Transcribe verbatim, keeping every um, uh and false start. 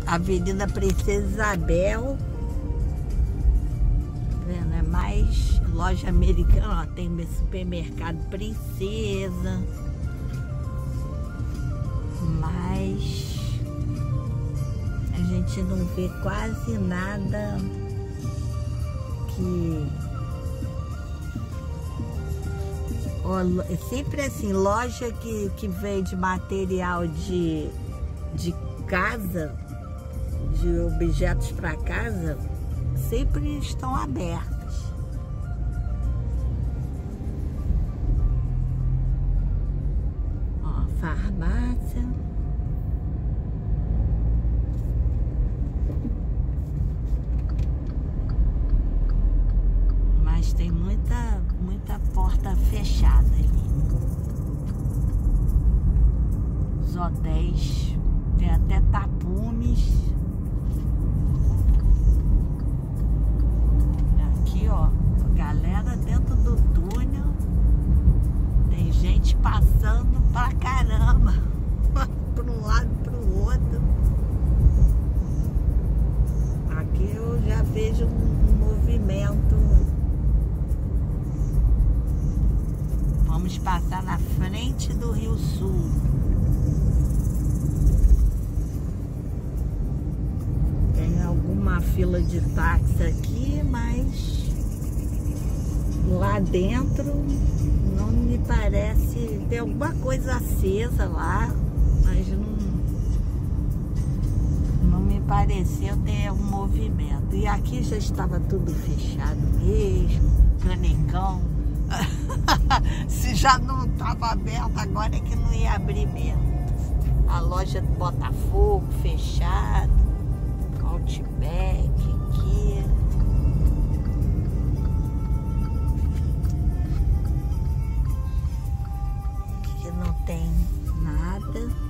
Avenida Princesa Isabel. Tá vendo? É mais loja americana. Ó, tem supermercado Princesa. Mas a gente não vê quase nada que... É sempre assim, loja que, que vende material de, de casa, de objetos para casa, sempre estão abertas. Ó, farmácia. Mas tem muita, muita porta fechada ali. Os hotéis, tem até tapumes. Aqui, ó, galera dentro do túnel. Tem gente passando pra caramba, para um lado e para o outro. Aqui eu já vejo um movimento. Vamos passar na frente do Rio Sul. Tem alguma fila de táxi aqui, mas lá dentro não me parece. Tem alguma coisa acesa lá, mas não, não me pareceu ter um movimento. E aqui já estava tudo fechado mesmo, canecão. Se já não estava aberto, agora é que não ia abrir mesmo. A loja do Botafogo fechada, Outback aqui. Aqui não tem nada.